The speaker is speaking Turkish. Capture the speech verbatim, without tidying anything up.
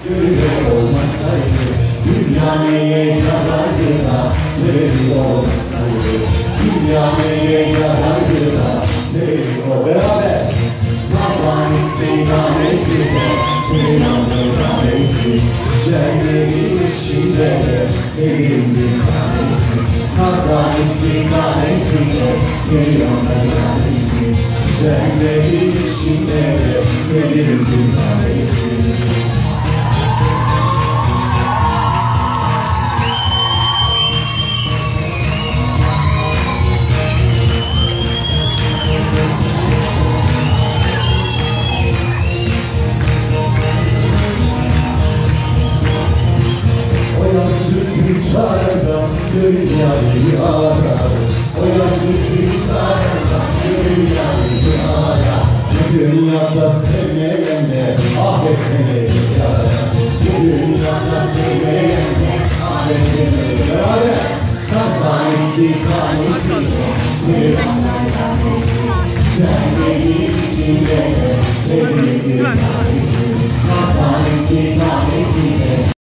Gönül olmasaydı dünya neye yarardı da sevgi olmasaydı. Dünya neye yarardı da sevgi o beraber. Tanesi tanesi de selamın tanesi. Güzellerin içinde de senin bir tanesi. Tanesi tanesi de selamın tanesi. Güzellerin içinde de senin bir tanesi. Rüzgardan dünyayı arar, o yazık rüzgardan dünyayı arar. Bu dünyada sevmeyenler ahiretine yarar. Bu dünyada sevmeyenler ahiretine yarar. Tanesi tanesi, sevenler tanesi. Sen benim içinde